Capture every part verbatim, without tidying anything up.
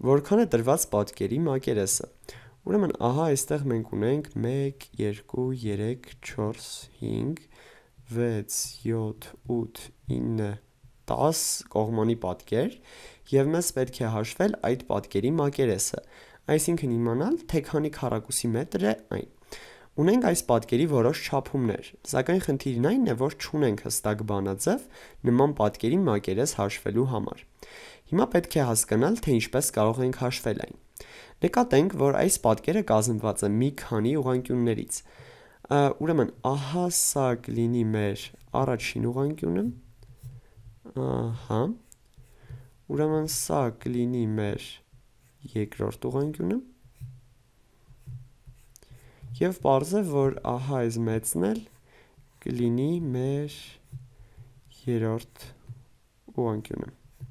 Որքան է տրված պատկերի մակերեսը։ Ուրեմն ահա այստեղ մենք ունենք մեկ, երկու, երեք, չորս, հինգ, վեց, յոթ, ութ, ինը, տաս կողմանի պատկեր և մեզ պետք է հաշվել այդ պատկերի մակերեսը, այսինքն իմանալ, թե քանի քառակուսի մետր է այն։ Ունենք այս պատկերի որոշ չափումներ, սակայն խնդիրն այն է, որ չունենք հստակ բանաձև նման պատկերի մակերես հաշվելու համար։ Հիմա պետք է հասկանալ, թե ինչպես կարող ենք հաշվել այն։ Նկատենք, որ այս պատկերը կազմված է մի քանի ուղղանկյուններից։ Ուրեմն ահա սա կլինի մեր առաջին ուղղանկյունը, ահա, ուրեմն սա կլինի մեր երկրորդ ուղղանկյունը, և պարզ է, որ ահա այս մեծն էլ կլինի մեր երրորդ ուղղանկյունը։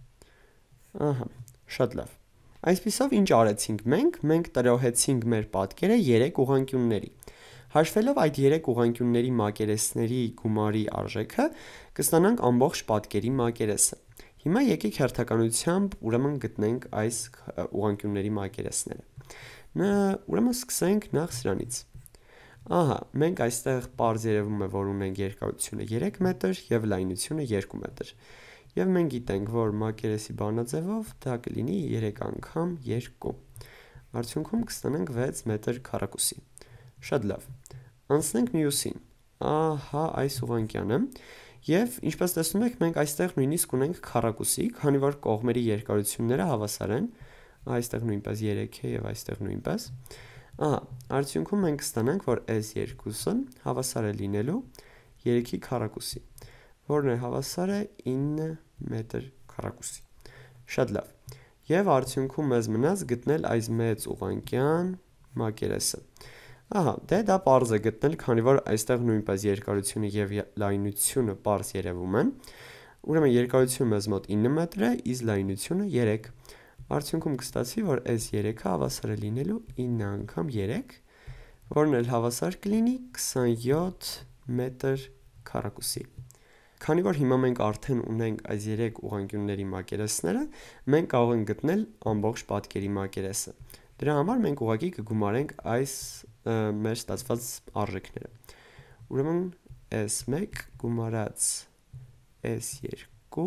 Ահա, շատ լավ։ Այսպիսով ինչ արեցինք մենք, մենք տրոհեցինք մեր պատկերը երեք ուղղանկյունների։ Հաշվելով այդ երեք ուղղանկյունների մակերեսների գումարի արժեքը, կստանանք ամբողջ պատկերի մակերեսը։ Հիմա եկեք հերթականությամբ ուրեմն գտնենք այս ուղղանկյունների մակերեսները։ Ուրեմն սկսենք նախ սրանից։ Ահա, մենք այստեղ պարզ երևում է, որ ունենք երկարությունը երեք մետր և լայնությունը երկու մետր։ Եվ մենք գիտենք, որ մակերեսի բանաձևով դա կլինի երեք անգամ երկու։ Արդյունքում կստանանք վեց մետր քառակուսի։ Շատ լավ։ Անցնենք մյուսին։ Ահա այս ուղղանկյանը։ Եվ ինչպես տեսնում եք, մենք այստեղ նույնիսկ ունենք քառակուսի, քանի որ կողմերի երկարությունները հավասար են, այստեղ նույնպես երեք է և այստեղ նույնպես։ Ահա, արդյունքում մենք կստանանք, որ այս երկուսը հավասար է լինելու երեքի քառակուսի, որն է հավասար է ինը մետր քառակուսի։ Շատ լավ։ Եվ արդյունքում մեզ մնաց գտնել այս մեծ ուղղանկյան մակերեսը։ Ահա, դե դա պարզ է գտնել, քանի որ այստեղ նույնպես երկարությունը և լայնությունը պարզ երևում են։ Ուրեմն երկարությունը մեզ մոտ ինը մետր է, իսկ լայնությունը երեք։ Արդյունքում կստացվի, որ այս երեքը հավասար է լինելու ինը անգամ երեք, որն էլ հավասար կլինի քսանյոթ մետր քառակուսի։ Քանի որ հիմա մենք արդեն ունենք այս երեք ուղղանկյունների մակերեսները, մենք կարող ենք գտնել ամբողջ պատկերի մակերեսը։ Դրա համար մենք ուղղակի կգումարենք այս մեր ստացված արժեքները։ Ուրեմն էս մեկ գումարած էս երկու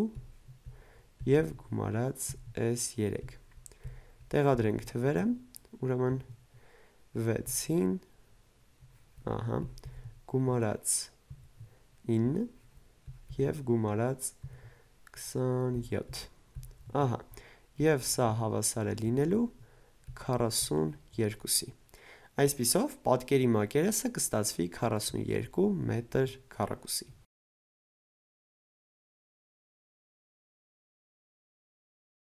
և գումարած էս երեք։ Տեղադրենք թվերը, ուրեմն վեցին, ահա, գումարած ինը և գումարած քսանյոթ։ Ահա, և սա հավասար է լինելու քառասունյոթի։ Այսպիսով, պատկերի մակերեսը կստացվի քառասունյոթ մետր քառակուսի։